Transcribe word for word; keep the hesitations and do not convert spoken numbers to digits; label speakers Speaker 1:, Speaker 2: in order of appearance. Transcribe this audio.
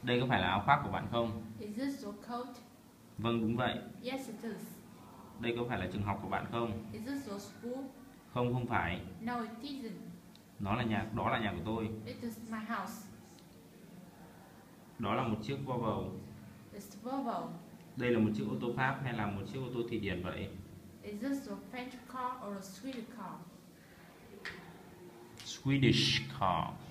Speaker 1: Đây có phải là áo khoác của bạn không?
Speaker 2: Is this your coat?
Speaker 1: Vâng, đúng vậy.
Speaker 2: Yes, it is.
Speaker 1: Đây có phải là trường học của bạn không?
Speaker 2: Is this your school?
Speaker 1: Không, không phải.
Speaker 2: No, it isn't.
Speaker 1: Nó là nhà, đó là nhà của tôi.
Speaker 2: It is my house.
Speaker 1: Đó là một chiếc Volvo.
Speaker 2: It's Volvo.
Speaker 1: Đây là một chiếc ô tô Pháp hay là một chiếc ô tô Thụy Điển vậy?
Speaker 2: Is this your French car or a Swedish car?
Speaker 1: Swedish car.